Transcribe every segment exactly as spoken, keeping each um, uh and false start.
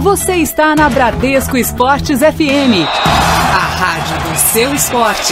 Você está na Bradesco Esportes F M, a rádio do seu esporte.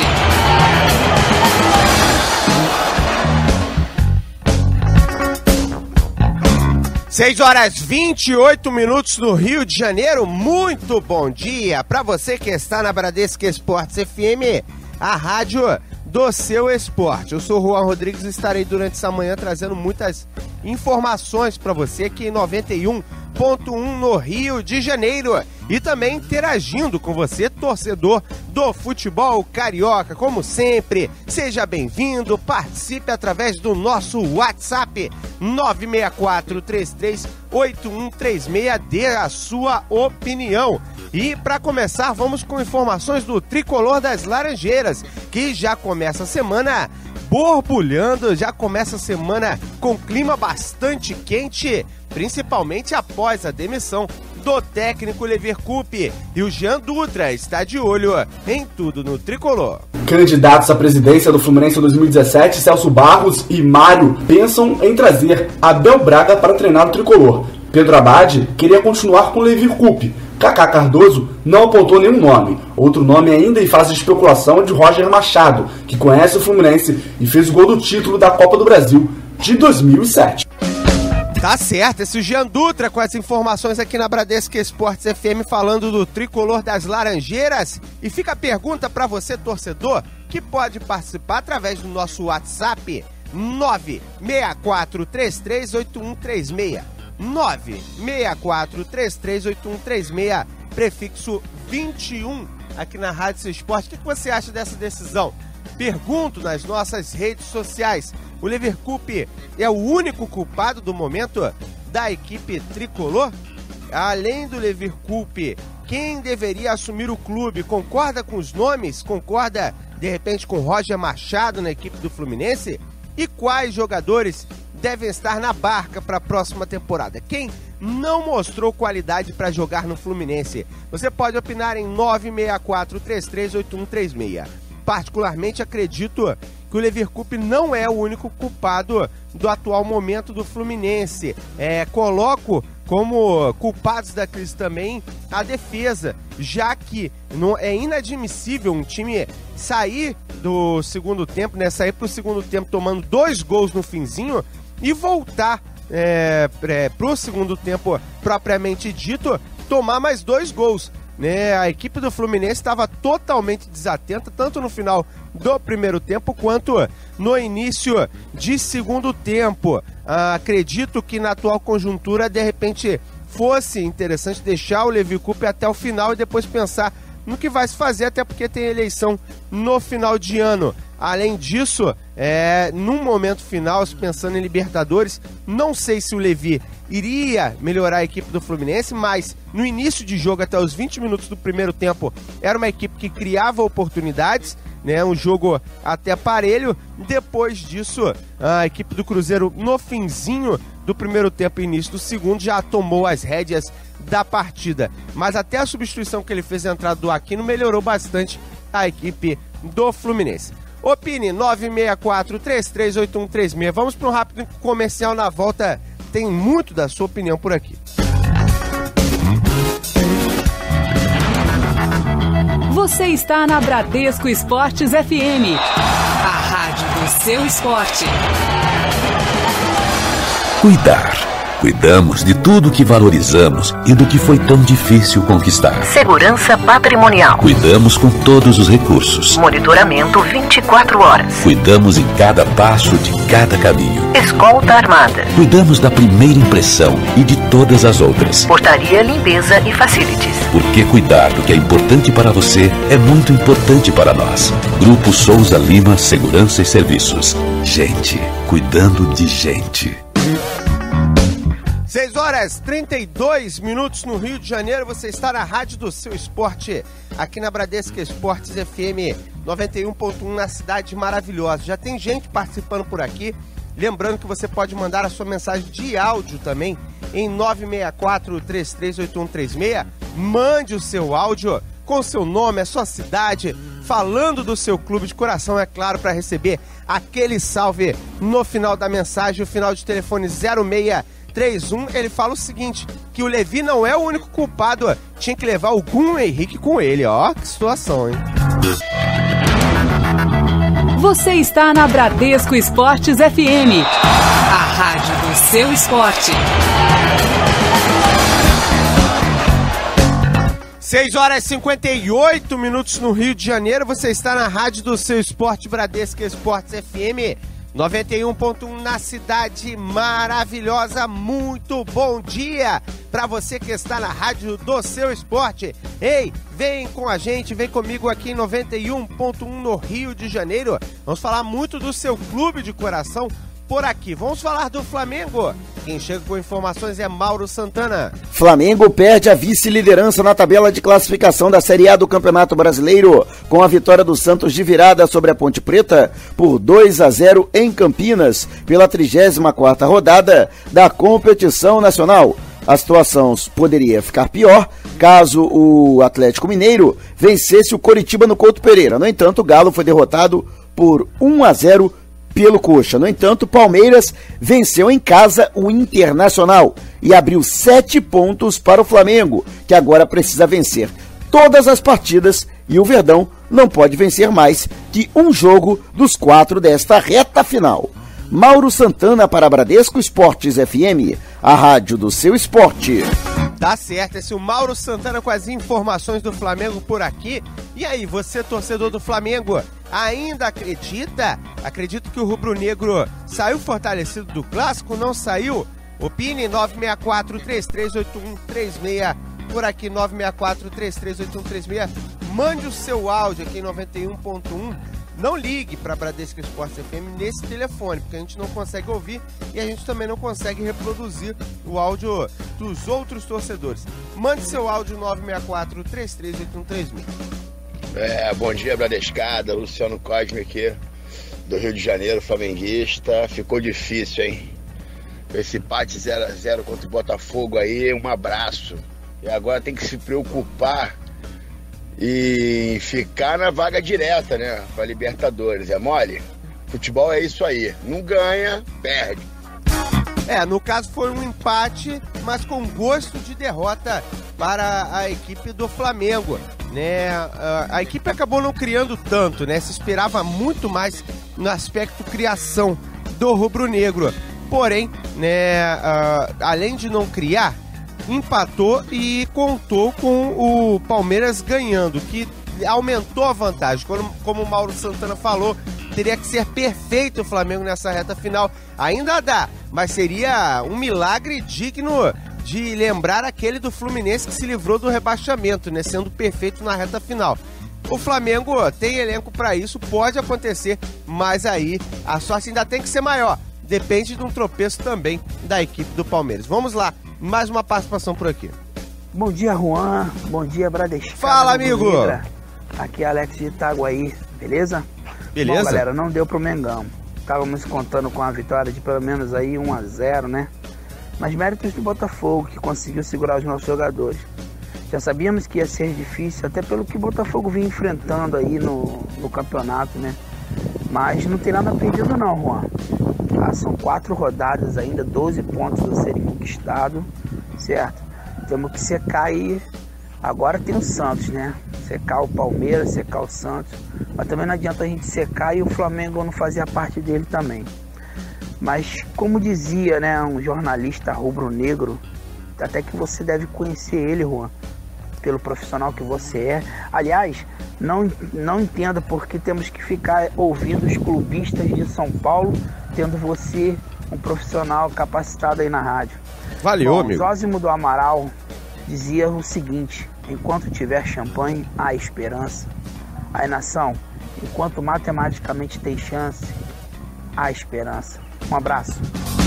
seis horas e vinte e oito minutos no Rio de Janeiro. Muito bom dia para você que está na Bradesco Esportes F M, a rádio do seu esporte. Eu sou o Juan Rodrigues e estarei durante essa manhã trazendo muitas informações para você aqui em noventa e um ponto um no Rio de Janeiro e também interagindo com você, torcedor do futebol carioca. Como sempre, seja bem-vindo, participe através do nosso WhatsApp nove seis quatro, três três oito um três seis, dê a sua opinião. E para começar, vamos com informações do Tricolor das Laranjeiras, que já começa a semana borbulhando, já começa a semana com clima bastante quente, principalmente após a demissão do técnico Levir Coupe. E o Jean Dutra está de olho em tudo no Tricolor. Candidatos à presidência do Fluminense em dois mil e dezessete, Celso Barros e Mário pensam em trazer Abel Braga para treinar o Tricolor. Pedro Abad queria continuar com Levir Coupe. Kaká Cardoso não apontou nenhum nome. Outro nome ainda em fase de especulação é de Roger Machado, que conhece o Fluminense e fez o gol do título da Copa do Brasil de dois mil e sete. Tá certo, esse Jean Dutra com as informações aqui na Bradesco Esportes F M falando do Tricolor das Laranjeiras. E fica a pergunta para você, torcedor, que pode participar através do nosso WhatsApp nove seis quatro, três três oito um três seis. nove seis quatro, três três oito um três seis, prefixo vinte e um, aqui na Rádio Seu Esporte. O que você acha dessa decisão? Pergunto nas nossas redes sociais. O Levir Coupe é o único culpado do momento da equipe tricolor? Além do Levir Coupe, quem deveria assumir o clube? Concorda com os nomes? Concorda, de repente, com Roger Machado na equipe do Fluminense? E quais jogadores devem estar na barca para a próxima temporada? Quem não mostrou qualidade para jogar no Fluminense? Você pode opinar em nove seis quatro, três três oito um três seis. Particularmente acredito que o Levir Coupe não é o único culpado do atual momento do Fluminense. É, coloco como culpados da crise também a defesa, já que não, é inadmissível um time sair do segundo tempo, né, sair para o segundo tempo tomando dois gols no finzinho e voltar é, é, para o segundo tempo propriamente dito, tomar mais dois gols. Né, a equipe do Fluminense estava totalmente desatenta, tanto no final do primeiro tempo quanto no início de segundo tempo. Ah, acredito que na atual conjuntura, de repente, fosse interessante deixar o Levir Coupe até o final e depois pensar no que vai se fazer, até porque tem eleição no final de ano. Além disso, é, num momento final, pensando em Libertadores, não sei se o Levir iria melhorar a equipe do Fluminense, mas no início de jogo, até os vinte minutos do primeiro tempo, era uma equipe que criava oportunidades, né, um jogo até parelho. Depois disso, a equipe do Cruzeiro, no finzinho do primeiro tempo e início do segundo, já tomou as rédeas da partida. Mas até a substituição que ele fez, a entrada do Aquino, melhorou bastante a equipe do Fluminense. Opine, nove seis quatro, três três oito um três seis. Vamos para um rápido comercial. Na volta tem muito da sua opinião por aqui. Você está na Bradesco Esportes F M, a rádio do seu esporte. Cuidar. Cuidamos de tudo que valorizamos e do que foi tão difícil conquistar. Segurança patrimonial. Cuidamos com todos os recursos. Monitoramento vinte e quatro horas. Cuidamos em cada passo de cada caminho. Escolta armada. Cuidamos da primeira impressão e de todas as outras. Portaria, limpeza e facilities. Porque cuidar do que é importante para você é muito importante para nós. Grupo Souza Lima Segurança e Serviços. Gente, cuidando de gente. seis horas e trinta e dois minutos no Rio de Janeiro. Você está na rádio do seu esporte, aqui na Bradesco Esportes F M noventa e um ponto um, na cidade maravilhosa. Já tem gente participando por aqui. Lembrando que você pode mandar a sua mensagem de áudio também em nove seis quatro, três três oito um três seis. Mande o seu áudio com seu nome, a sua cidade, falando do seu clube de coração, é claro, para receber aquele salve no final da mensagem. O final de telefone zero seis três um, ele fala o seguinte, que o Levi não é o único culpado, ó. Tinha que levar o Gunnar Henrique com ele, ó, que situação, hein? Você está na Bradesco Esportes F M, a rádio do seu esporte. seis horas e cinquenta e oito minutos no Rio de Janeiro, você está na rádio do seu esporte, Bradesco Esportes F M, noventa e um ponto um na cidade maravilhosa. Muito bom dia para você que está na rádio do seu esporte. Ei, vem com a gente, vem comigo aqui em noventa e um ponto um no Rio de Janeiro. Vamos falar muito do seu clube de coração por aqui. Vamos falar do Flamengo. Quem chega com informações é Mauro Santana. Flamengo perde a vice-liderança na tabela de classificação da Série A do Campeonato Brasileiro, com a vitória do Santos de virada sobre a Ponte Preta por dois a zero em Campinas, pela trigésima quarta rodada da competição nacional. A situação poderia ficar pior caso o Atlético Mineiro vencesse o Coritiba no Couto Pereira. No entanto, o Galo foi derrotado por um a zero pelo Coxa. No entanto, o Palmeiras venceu em casa o Internacional e abriu sete pontos para o Flamengo, que agora precisa vencer todas as partidas e o Verdão não pode vencer mais que um jogo dos quatro desta reta final. Mauro Santana para Bradesco Esportes F M, a rádio do seu esporte. Tá certo, esse é o Mauro Santana com as informações do Flamengo por aqui. E aí, você torcedor do Flamengo, ainda acredita? Acredita que o rubro-negro saiu fortalecido do clássico? Não saiu? Opine nove seis quatro, três três oito um três seis, por aqui nove seis quatro, três três oito um três seis. Mande o seu áudio aqui em noventa e um ponto um. Não ligue para Bradesco Esportes F M nesse telefone, porque a gente não consegue ouvir e a gente também não consegue reproduzir o áudio dos outros torcedores. Mande seu áudio nove seis quatro, três três oito um três seis. É, bom dia, Bradescada, Luciano Cosme aqui, do Rio de Janeiro, flamenguista. Ficou difícil, hein? Esse empate zero a zero contra o Botafogo aí, um abraço. E agora tem que se preocupar e ficar na vaga direta, né, para Libertadores. É mole? Futebol é isso aí, não ganha, perde. É, no caso foi um empate, mas com gosto de derrota para a equipe do Flamengo, né? A, a equipe acabou não criando tanto, né? Se esperava muito mais no aspecto criação do rubro-negro. Porém, né, uh, além de não criar, empatou e contou com o Palmeiras ganhando, que aumentou a vantagem. Como, como o Mauro Santana falou, teria que ser perfeito o Flamengo nessa reta final. Ainda dá, mas seria um milagre digno de lembrar aquele do Fluminense que se livrou do rebaixamento, né, sendo perfeito na reta final. O Flamengo tem elenco para isso, pode acontecer, mas aí a sorte ainda tem que ser maior. Depende de um tropeço também da equipe do Palmeiras. Vamos lá, mais uma participação por aqui. Bom dia, Juan. Bom dia, Bradesco. Fala, amigo. Aqui é Alex de Itaguaí, beleza? Beleza. Bom, galera, não deu pro Mengão. Estávamos contando com a vitória de pelo menos aí um a zero, né? Mas méritos do Botafogo, que conseguiu segurar os nossos jogadores. Já sabíamos que ia ser difícil, até pelo que o Botafogo vinha enfrentando aí no, no campeonato, né? Mas não tem nada perdido não, Juan. Ah, são quatro rodadas ainda, doze pontos a serem conquistados, certo? Temos que secar aí. Agora tem o Santos, né? Secar o Palmeiras, secar o Santos. Mas também não adianta a gente secar e o Flamengo não fazia parte dele também. Mas como dizia, né, um jornalista rubro-negro, até que você deve conhecer ele, Juan, pelo profissional que você é. Aliás, não, não entenda porque temos que ficar ouvindo os clubistas de São Paulo, tendo você um profissional capacitado aí na rádio. Valeu, Bom, amigo. Zósimo do Amaral dizia o seguinte: enquanto tiver champanhe, há esperança. Aí, nação, enquanto matematicamente tem chance, há esperança. Um abraço.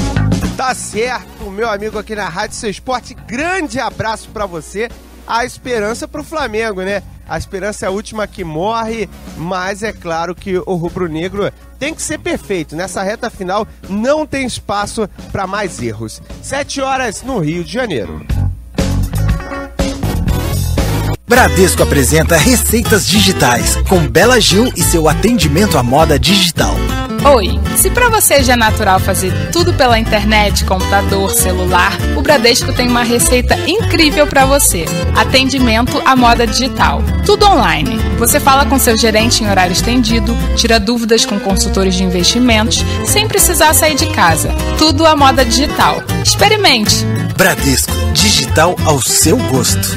Tá certo, meu amigo aqui na Rádio Seu Esporte. Grande abraço pra você. A esperança pro Flamengo, né? A esperança é a última que morre, mas é claro que o rubro-negro tem que ser perfeito. Nessa reta final não tem espaço para mais erros. Sete horas no Rio de Janeiro. Bradesco apresenta Receitas Digitais, com Bela Gil e seu atendimento à moda digital. Oi, se pra você já é natural fazer tudo pela internet, computador, celular, o Bradesco tem uma receita incrível pra você. Atendimento à moda digital. Tudo online. Você fala com seu gerente em horário estendido, tira dúvidas com consultores de investimentos, sem precisar sair de casa. Tudo à moda digital. Experimente! Bradesco, digital ao seu gosto.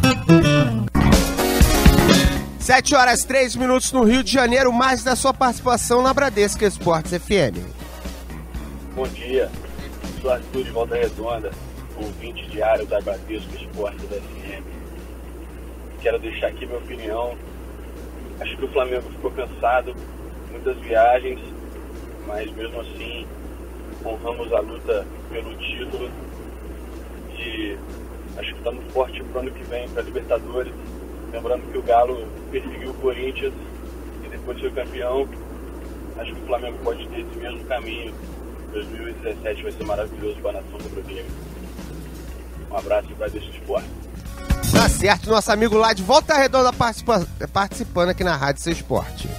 sete horas e três minutos no Rio de Janeiro, mais da sua participação na Bradesco Esportes F M. Bom dia, sou Arthur de Volta Redonda, ouvinte diário da Bradesco Esportes F M. Quero deixar aqui minha opinião. Acho que o Flamengo ficou cansado, muitas viagens, mas mesmo assim honramos a luta pelo título e acho que estamos fortes para o ano que vem, para a Libertadores. Lembrando que o Galo perseguiu o Corinthians e depois foi campeão. Acho que o Flamengo pode ter esse mesmo caminho. dois mil e dezessete vai ser maravilhoso para a nação rubro-negra. Um abraço e vai deixar esporte. Tá certo, nosso amigo lá de Volta Redonda participa- participando aqui na Rádio Seu Esporte.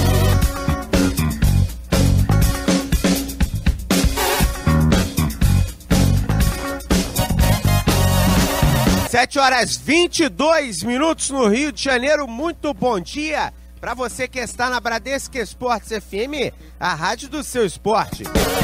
sete horas e vinte e dois minutos no Rio de Janeiro. Muito bom dia para você que está na Bradesco Esportes F M, a rádio do seu esporte.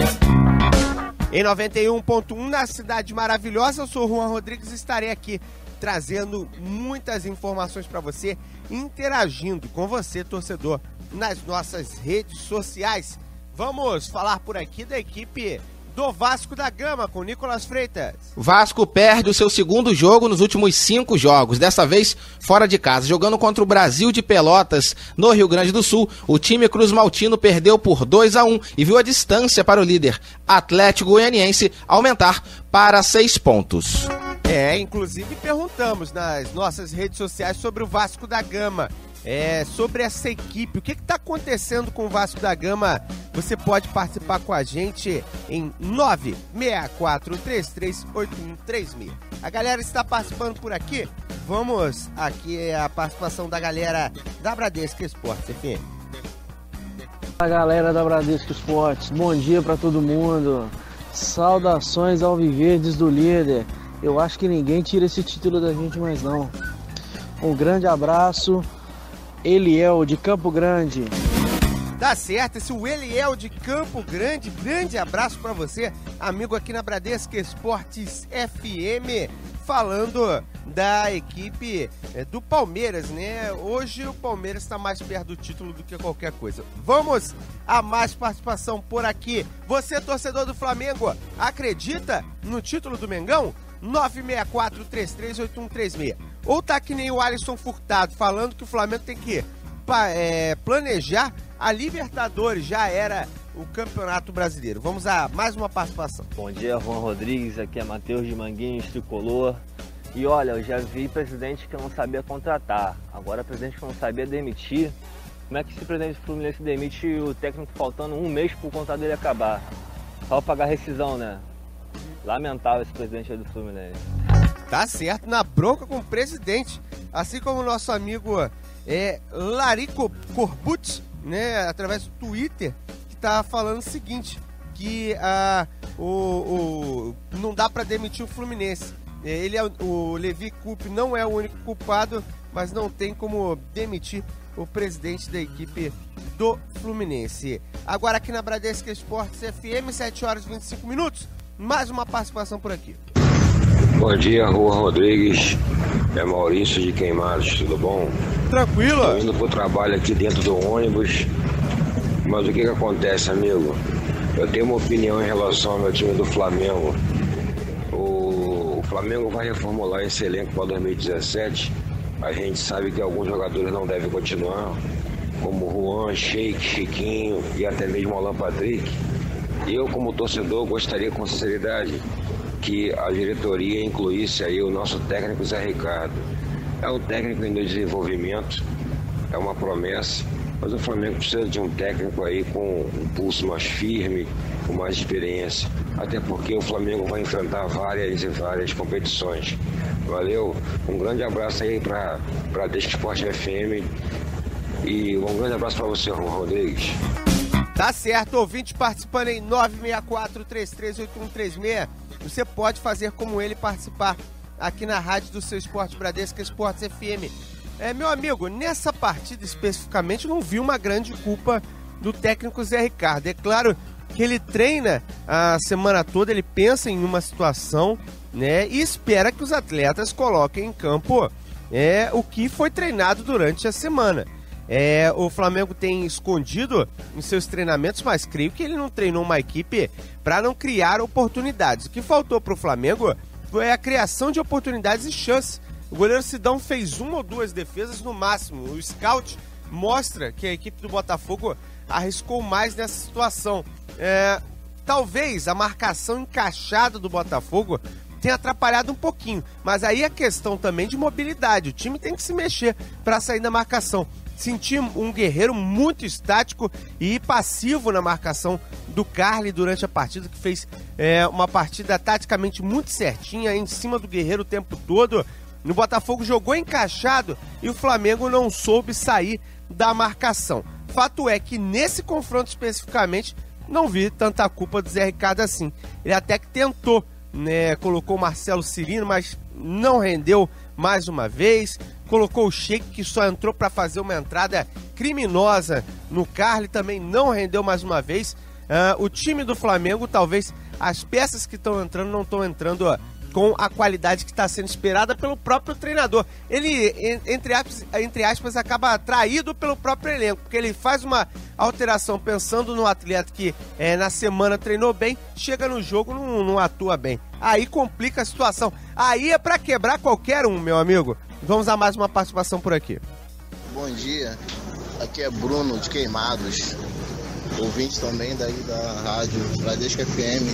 Em noventa e um ponto um, na Cidade Maravilhosa, eu sou o Juan Rodrigues e estarei aqui trazendo muitas informações para você, interagindo com você, torcedor, nas nossas redes sociais. Vamos falar por aqui da equipe do Vasco da Gama, com Nicolas Freitas. O Vasco perde o seu segundo jogo nos últimos cinco jogos, dessa vez fora de casa, jogando contra o Brasil de Pelotas, no Rio Grande do Sul. O time Cruz Maltino perdeu por dois a um e viu a distância para o líder Atlético Goianiense aumentar para seis pontos. É, inclusive perguntamos nas nossas redes sociais sobre o Vasco da Gama. É, sobre essa equipe, o que está acontecendo com o Vasco da Gama? Você pode participar com a gente em nove seis quatro três três oito um três seis. A galera está participando por aqui. Vamos aqui a participação da galera da Bradesco Esportes F M. A galera da Bradesco Esportes, bom dia para todo mundo. Saudações ao Viverdes do líder. Eu acho que ninguém tira esse título da gente mais não. Um grande abraço. Eliel de Campo Grande. Tá certo, esse é o Eliel de Campo Grande. Grande abraço pra você, amigo aqui na Bradesco Esportes F M, falando da equipe é, do Palmeiras, né? Hoje o Palmeiras está mais perto do título do que qualquer coisa. Vamos a mais participação por aqui. Você, torcedor do Flamengo, acredita no título do Mengão? nove seis quatro três três oito um três seis. Ou tá que nem o Alisson Furtado, falando que o Flamengo tem que é, planejar a Libertadores, já era o Campeonato Brasileiro. Vamos a mais uma participação. Bom dia, Juan Rodrigues, aqui é Matheus de Manguinhos, tricolor. E olha, eu já vi presidente que não sabia contratar, agora presidente que não sabia demitir. Como é que esse presidente do Fluminense demite o técnico faltando um mês pro contrato dele acabar? Só pagar rescisão, né? Lamentável esse presidente aí do Fluminense. Tá certo, na bronca com o presidente. Assim como o nosso amigo é, Larico Corbucci, né, através do Twitter, que tá falando o seguinte, que ah, o, o, não dá para demitir o Fluminense. Ele é, o Levi Coupe não é o único culpado, mas não tem como demitir o presidente da equipe do Fluminense. Agora aqui na Bradesco Esportes F M, sete horas e vinte e cinco minutos. Mais uma participação por aqui. Bom dia, Rua Rodrigues. É Maurício de Queimados, tudo bom? Tranquilo. Estou indo pro trabalho aqui dentro do ônibus. Mas o que que acontece, amigo? Eu tenho uma opinião em relação ao meu time do Flamengo. O Flamengo vai reformular esse elenco para dois mil e dezessete. A gente sabe que alguns jogadores não devem continuar, como Juan, Sheik, Chiquinho e até mesmo Alan Patrick. Eu, como torcedor, gostaria com sinceridade que a diretoria incluísse aí o nosso técnico Zé Ricardo. É um técnico em desenvolvimento, é uma promessa, mas o Flamengo precisa de um técnico aí com um pulso mais firme, com mais experiência, até porque o Flamengo vai enfrentar várias e várias competições. Valeu, um grande abraço aí para Bradesco Esporte F M e um grande abraço para você, Juan Rodrigues. Tá certo, ouvinte participando em nove seis quatro, três três oito um três seis. Você pode fazer como ele, participar aqui na rádio do seu Esporte Bradesco Esportes F M. É, meu amigo, nessa partida especificamente não vi uma grande culpa do técnico Zé Ricardo. É claro que ele treina a semana toda, ele pensa em uma situação, né, e espera que os atletas coloquem em campo é, o que foi treinado durante a semana. É, o Flamengo tem escondido em seus treinamentos, mas creio que ele não treinou uma equipe para não criar oportunidades. O que faltou para o Flamengo foi a criação de oportunidades e chances. O goleiro Sidão fez uma ou duas defesas no máximo. O scout mostra que a equipe do Botafogo arriscou mais nessa situação. É, talvez a marcação encaixada do Botafogo tenha atrapalhado um pouquinho, mas aí é questão também de mobilidade. O time tem que se mexer para sair da marcação. Senti um Guerreiro muito estático e passivo na marcação do Carly durante a partida, que fez é, uma partida taticamente muito certinha, em cima do Guerreiro o tempo todo. No Botafogo jogou encaixado e o Flamengo não soube sair da marcação. Fato é que nesse confronto especificamente não vi tanta culpa do Zé Ricardo assim. Ele até que tentou, né, colocou o Marcelo Cirino, mas não rendeu mais uma vez. Colocou o Sheik, que só entrou para fazer uma entrada criminosa no Carly, também não rendeu mais uma vez. Uh, o time do Flamengo, talvez as peças que estão entrando não estão entrando uh, com a qualidade que está sendo esperada pelo próprio treinador. Ele, entre aspas, entre aspas, acaba atraído pelo próprio elenco, porque ele faz uma alteração pensando no atleta que é, na semana treinou bem, chega no jogo não, não atua bem. Aí complica a situação. Aí é para quebrar qualquer um, meu amigo. Vamos a mais uma participação por aqui. Bom dia, aqui é Bruno de Queimados, ouvinte também daí da rádio Bradesco F M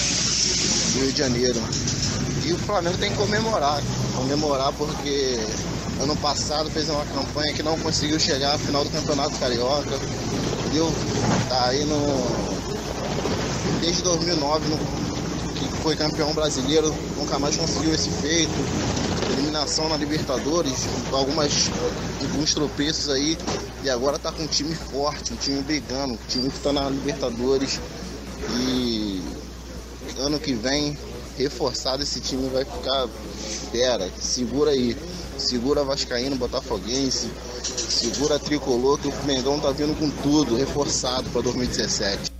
do Rio de Janeiro. E o Flamengo tem que comemorar, comemorar porque ano passado fez uma campanha que não conseguiu chegar à final do Campeonato Carioca, entendeu? Tá aí no... desde dois mil e nove, no... que foi campeão brasileiro, nunca mais conseguiu esse feito. Eliminação na Libertadores, algumas, alguns tropeços aí, e agora tá com um time forte, um time brigando, um time que tá na Libertadores, e ano que vem, reforçado, esse time vai ficar, pera, segura aí, segura Vascaíno, Botafoguense, segura Tricolor, que o Mengão tá vindo com tudo, reforçado para dois mil e dezessete.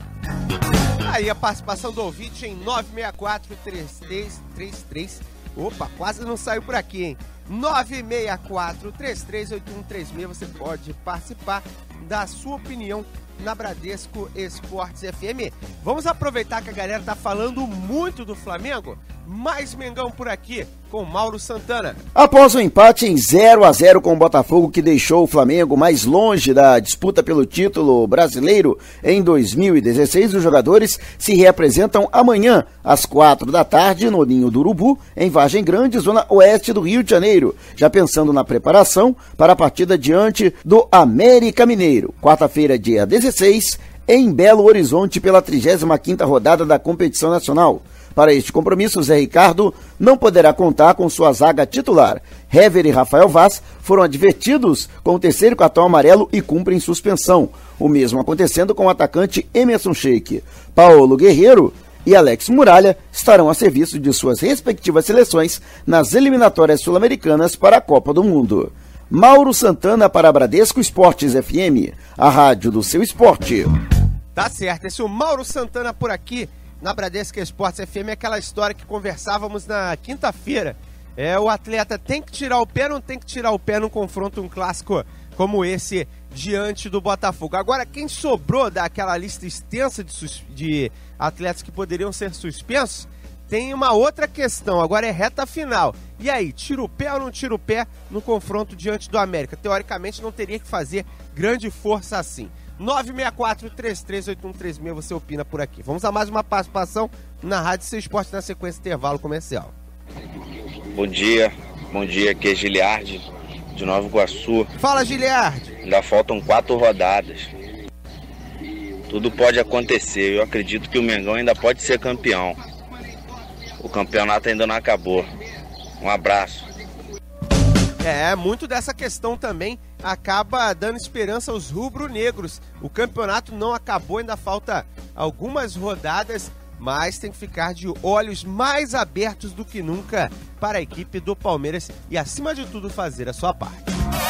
Aí a participação do ouvinte em nove seis quatro, três três três três. Opa, quase não saiu por aqui, hein? nove seis quatro, três três oito um três seis. Você pode participar da sua opinião na Bradesco Esportes F M. Vamos aproveitar que a galera tá falando muito do Flamengo. Mais Mengão por aqui com Mauro Santana. Após o empate em zero a zero com o Botafogo, que deixou o Flamengo mais longe da disputa pelo título brasileiro em dois mil e dezesseis, os jogadores se reapresentam amanhã às quatro da tarde no Ninho do Urubu, em Vargem Grande, zona oeste do Rio de Janeiro, já pensando na preparação para a partida diante do América Mineiro. Quarta-feira, dia dezesseis, em Belo Horizonte, pela trigésima quinta rodada da competição nacional. Para este compromisso, Zé Ricardo não poderá contar com sua zaga titular. Hever e Rafael Vaz foram advertidos com o terceiro cartão amarelo e cumprem suspensão. O mesmo acontecendo com o atacante Emerson Sheik. Paulo Guerreiro e Alex Muralha estarão a serviço de suas respectivas seleções nas eliminatórias sul-americanas para a Copa do Mundo. Mauro Santana para a Bradesco Esportes F M, a rádio do seu esporte. Tá certo, esse é o Mauro Santana por aqui na Bradesco Esportes F M, aquela história que conversávamos na quinta-feira. É, o atleta tem que tirar o pé, não tem que tirar o pé num confronto, um clássico como esse diante do Botafogo. Agora, quem sobrou daquela lista extensa de, sus- de atletas que poderiam ser suspensos, tem uma outra questão, agora é reta final. E aí, tira o pé ou não tira o pé no confronto diante do América? Teoricamente não teria que fazer grande força assim. nove seis quatro, três três oito um três seis, você opina por aqui. Vamos a mais uma participação na Rádio Seu Esporte na sequência intervalo comercial. Bom dia, bom dia, aqui é Giliardi, de Nova Iguaçu. Fala, Giliardi. Ainda faltam quatro rodadas. Tudo pode acontecer, eu acredito que o Mengão ainda pode ser campeão. O campeonato ainda não acabou. Um abraço. É, muito dessa questão também acaba dando esperança aos rubro-negros. O campeonato não acabou, ainda falta algumas rodadas, mas tem que ficar de olhos mais abertos do que nunca para a equipe do Palmeiras e, acima de tudo, fazer a sua parte.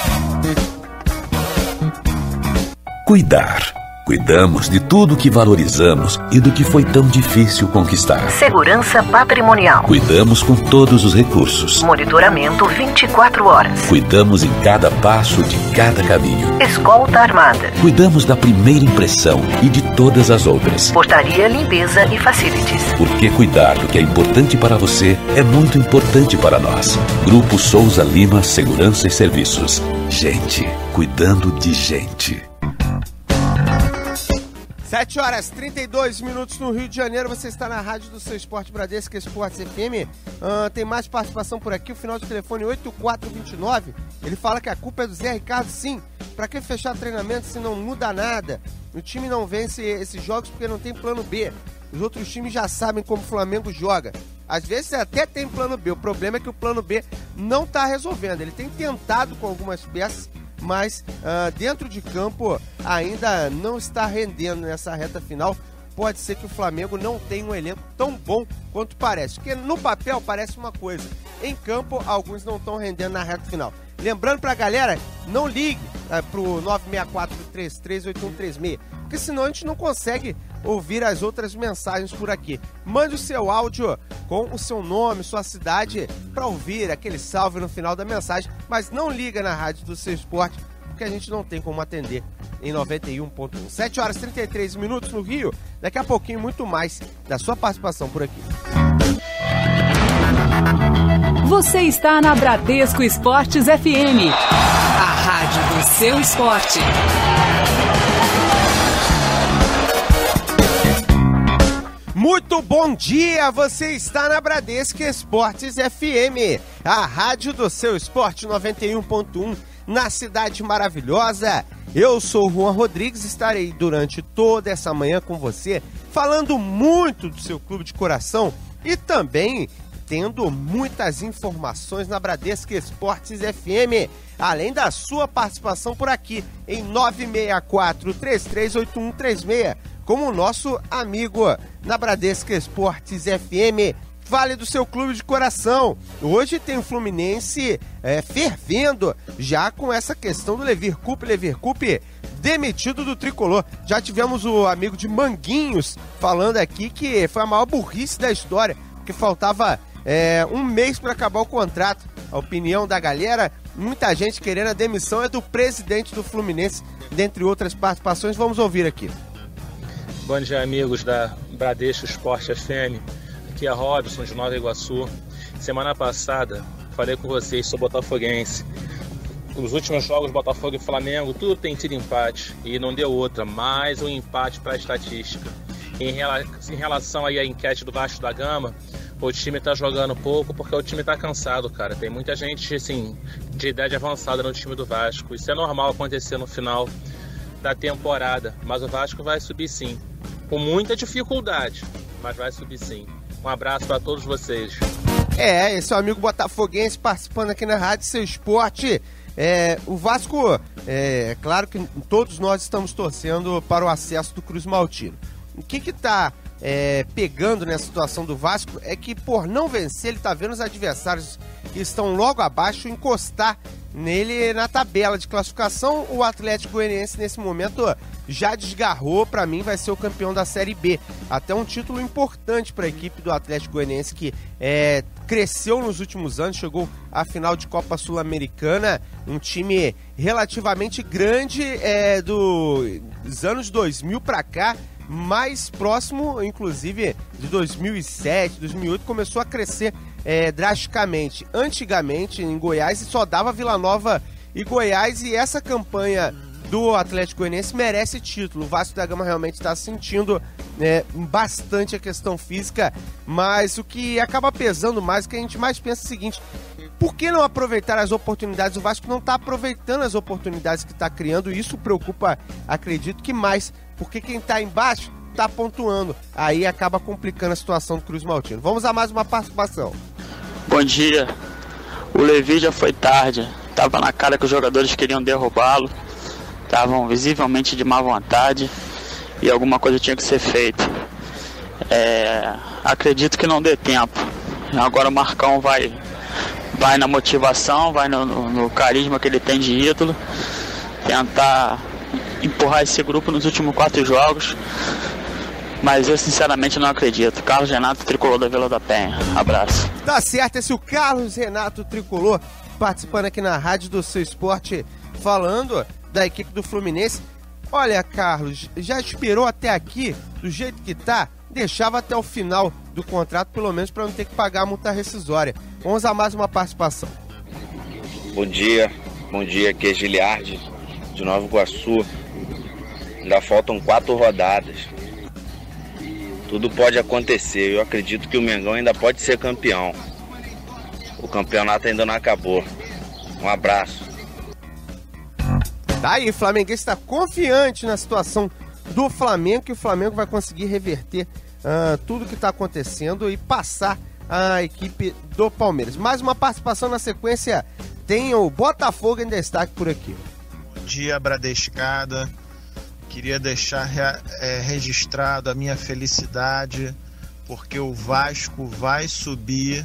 Cuidar. Cuidamos de tudo que valorizamos e do que foi tão difícil conquistar. Segurança patrimonial. Cuidamos com todos os recursos. Monitoramento vinte e quatro horas. Cuidamos em cada passo de cada caminho. Escolta armada. Cuidamos da primeira impressão e de todas as outras. Portaria, limpeza e facilities. Porque cuidar do que é importante para você é muito importante para nós. Grupo Souza Lima Segurança e Serviços. Gente, cuidando de gente. sete horas e trinta e dois minutos no Rio de Janeiro, você está na rádio do seu Esporte Bradesco Esportes F M. Uh, tem mais participação por aqui, o final de telefone oito quatro dois nove. Ele fala que a culpa é do Zé Ricardo, sim. Pra que fechar treinamento se não muda nada? O time não vence esses jogos porque não tem plano B. Os outros times já sabem como o Flamengo joga. Às vezes até tem plano B, o problema é que o plano B não está resolvendo. Ele tem tentado com algumas peças, mas uh, dentro de campo ainda não está rendendo nessa reta final. Pode ser que o Flamengo não tenha um elenco tão bom quanto parece, porque no papel parece uma coisa, em campo alguns não estão rendendo na reta final. Lembrando pra galera, não ligue uh, pro nove seis quatro três três oito um três seis, porque senão a gente não consegue ouvir as outras mensagens por aqui. Mande o seu áudio com o seu nome, sua cidade, para ouvir aquele salve no final da mensagem, mas não liga na rádio do seu esporte, porque a gente não tem como atender em noventa e um ponto um. sete horas e trinta e três minutos no Rio, daqui a pouquinho muito mais da sua participação por aqui. Você está na Bradesco Esportes F M, a rádio do seu esporte. Muito bom dia, você está na Bradesco Esportes F M, a rádio do seu esporte noventa e um ponto um, na cidade maravilhosa. Eu sou o Juan Rodrigues, estarei durante toda essa manhã com você, falando muito do seu clube de coração e também tendo muitas informações na Bradesco Esportes F M, além da sua participação por aqui em nove seis quatro três três oito um três seis, como o nosso amigo na Bradesco Esportes F M. Fale do seu clube de coração. Hoje tem o Fluminense é, fervendo, já com essa questão do Levir Coupe, Levir Coupe demitido do Tricolor. Já tivemos o amigo de Manguinhos falando aqui que foi a maior burrice da história, porque faltava é, um mês para acabar o contrato. A opinião da galera, muita gente querendo a demissão é do presidente do Fluminense, dentre outras participações. Vamos ouvir aqui. Bom dia, amigos da Bradesco Esporte F M. Aqui é Robson, de Nova Iguaçu. Semana passada, falei com vocês sobre o Botafoguense. Os últimos jogos, Botafogo e Flamengo, tudo tem tido empate. E não deu outra, mais um empate para a estatística. Em, rela- em relação aí à enquete do Vasco da Gama, o time está jogando pouco porque o time está cansado, cara. Tem muita gente, assim, de idade avançada no time do Vasco. Isso é normal acontecer no final da temporada, mas o Vasco vai subir sim, com muita dificuldade, mas vai subir sim. Um abraço para todos vocês. É, esse é o amigo botafoguense participando aqui na Rádio Seu Esporte. É, o Vasco, é, é claro que todos nós estamos torcendo para o acesso do Cruz Maltino. O que que tá é, pegando nessa situação do Vasco é que, por não vencer, ele tá vendo os adversários que estão logo abaixo encostar nele na tabela de classificação. O Atlético Goianiense nesse momento já desgarrou, para mim vai ser o campeão da Série B, até um título importante para a equipe do Atlético Goianiense, que é, cresceu nos últimos anos, chegou à final de Copa Sul-Americana, um time relativamente grande é, do, dos anos dois mil para cá, mais próximo, inclusive, de dois mil e sete, dois mil e oito, começou a crescer é, drasticamente. Antigamente, em Goiás, só dava Vila Nova e Goiás, e essa campanha do Atlético Goianiense merece título. O Vasco da Gama realmente está sentindo é, bastante a questão física, mas o que acaba pesando mais, o que a gente mais pensa é o seguinte: por que não aproveitar as oportunidades? O Vasco não está aproveitando as oportunidades que está criando, e isso preocupa, acredito que mais, porque quem está embaixo está pontuando, aí acaba complicando a situação do Cruz Maltino. Vamos a mais uma participação. Bom dia, o Levi já foi tarde, Tava na cara que os jogadores queriam derrubá-lo, estavam visivelmente de má vontade e alguma coisa tinha que ser feita. É, acredito que não dê tempo. Agora o Marcão vai, vai na motivação, vai no, no, no carisma que ele tem de ídolo, tentar empurrar esse grupo nos últimos quatro jogos. Mas eu sinceramente não acredito. Carlos Renato, Tricolor da Vila da Penha. Abraço. Tá certo, esse é o Carlos Renato, Tricolor, participando aqui na Rádio do Seu Esporte, falando da equipe do Fluminense. Olha, Carlos, já esperou até aqui, do jeito que tá, deixava até o final do contrato, pelo menos para não ter que pagar a multa rescisória. Vamos a mais uma participação. Bom dia, bom dia, aqui é Giliardi, de Nova Iguaçu. Ainda faltam quatro rodadas. Tudo pode acontecer, eu acredito que o Mengão ainda pode ser campeão. O campeonato ainda não acabou. Um abraço. Tá aí, o flamenguista está confiante na situação do Flamengo, que o Flamengo vai conseguir reverter uh, tudo que está acontecendo e passar a equipe do Palmeiras. Mais uma participação na sequência, tem o Botafogo em destaque por aqui. Bom dia, Bradescada. Queria deixar é, registrado a minha felicidade, porque o Vasco vai subir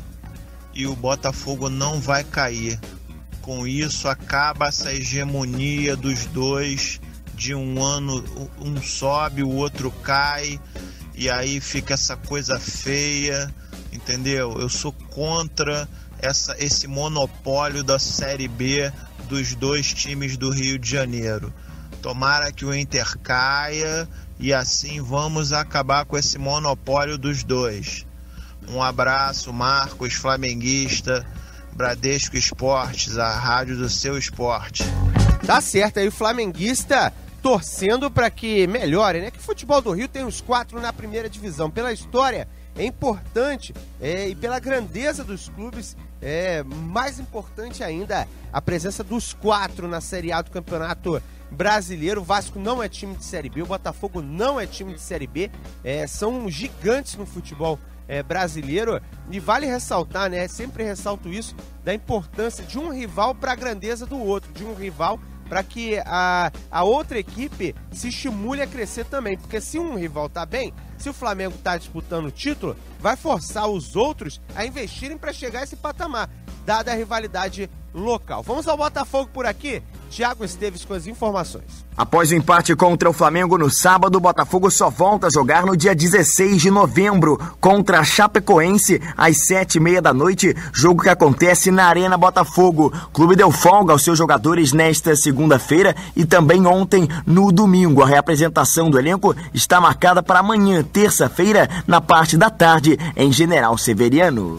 e o Botafogo não vai cair. Com isso acaba essa hegemonia dos dois, de um ano um sobe, o outro cai, e aí fica essa coisa feia, entendeu? Eu sou contra essa, esse monopólio da Série B dos dois times do Rio de Janeiro. Tomara que o Inter caia e assim vamos acabar com esse monopólio dos dois. Um abraço, Marcos, flamenguista, Bradesco Esportes, a rádio do seu esporte. Tá certo aí, o flamenguista torcendo para que melhore, né? Que o futebol do Rio tem os quatro na primeira divisão. Pela história, é importante é, e pela grandeza dos clubes, é mais importante ainda a presença dos quatro na Série A do Campeonato Brasileiro. O Vasco não é time de Série B, o Botafogo não é time de Série B, é, são gigantes no futebol é, brasileiro, e vale ressaltar, né, sempre ressalto isso, da importância de um rival para a grandeza do outro, de um rival para que a, a outra equipe se estimule a crescer também, porque se um rival tá bem, se o Flamengo tá disputando o título, vai forçar os outros a investirem para chegar a esse patamar, dada a rivalidade local. Vamos ao Botafogo por aqui, Thiago Esteves com as informações. Após o empate contra o Flamengo no sábado, o Botafogo só volta a jogar no dia dezesseis de novembro, contra a Chapecoense, às sete e meia da noite, jogo que acontece na Arena Botafogo. O clube deu folga aos seus jogadores nesta segunda-feira e também ontem, no domingo. A reapresentação do elenco está marcada para amanhã, terça-feira, na parte da tarde, em General Severiano.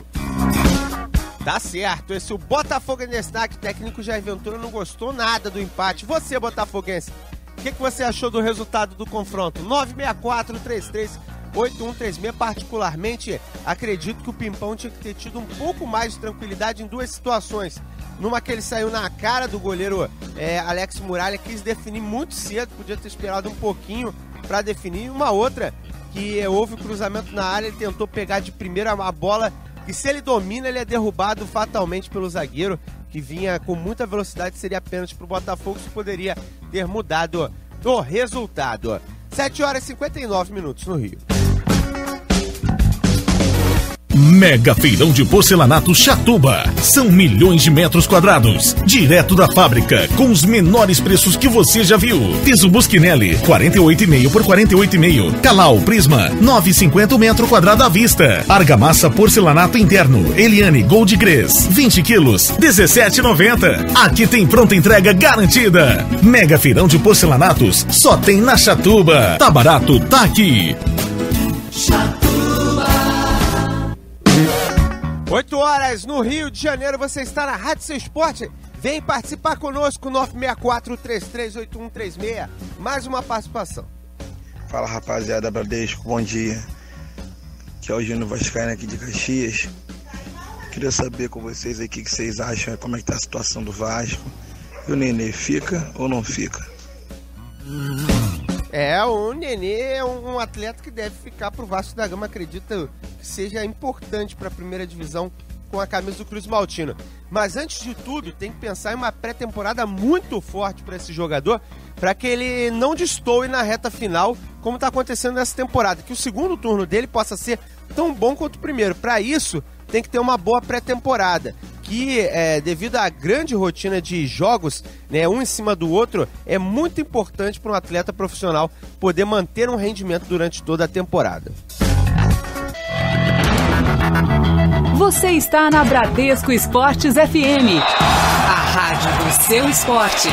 Tá certo, esse é o Botafogo em destaque. O técnico Jair Ventura não gostou nada do empate. Você, botafoguense, o que, que você achou do resultado do confronto? nove seis quatro, três três oito um três seis. Particularmente, acredito que o Pimpão tinha que ter tido um pouco mais de tranquilidade em duas situações. Numa que ele saiu na cara do goleiro é, Alex Muralha, quis definir muito cedo, podia ter esperado um pouquinho para definir. E uma outra, que houve o cruzamento na área, ele tentou pegar de primeira a bola, e se ele domina, ele é derrubado fatalmente pelo zagueiro, que vinha com muita velocidade, seria pênalti para o Botafogo, isso poderia ter mudado o resultado. sete horas e cinquenta e nove minutos no Rio. Mega Feirão de Porcelanato Chatuba. São milhões de metros quadrados, direto da fábrica, com os menores preços que você já viu. Piso Busquinelli, quarenta e oito e meio por quarenta e oito e meio. Calau Prisma, nove e cinquenta o metro quadrado à vista. Argamassa Porcelanato Interno, Eliane Gold Gres, vinte quilos, dezessete e noventa. Aqui tem pronta entrega garantida. Mega Feirão de Porcelanatos, só tem na Chatuba. Tá barato, tá aqui. Chatuba. oito horas no Rio de Janeiro, você está na Rádio Seu Esporte. Vem participar conosco, nove seis quatro, três três oito um três seis. Mais uma participação. Fala, rapaziada, Bradesco, bom dia. Que é o Júnior Vascaíno aqui de Caxias. Queria saber com vocês aí o que vocês acham, como é que tá a situação do Vasco. E o Nenê fica ou não fica? É, o Nenê é um atleta que deve ficar pro Vasco da Gama, acredito que seja importante para a primeira divisão com a camisa do Cruz Maltino. Mas antes de tudo, tem que pensar em uma pré-temporada muito forte para esse jogador, para que ele não destoe na reta final, como está acontecendo nessa temporada, que o segundo turno dele possa ser tão bom quanto o primeiro. Para isso, tem que ter uma boa pré-temporada, que é, devido à grande rotina de jogos, né, um em cima do outro, é muito importante para um atleta profissional poder manter um rendimento durante toda a temporada. Você está na Bradesco Esportes F M, a rádio do seu esporte.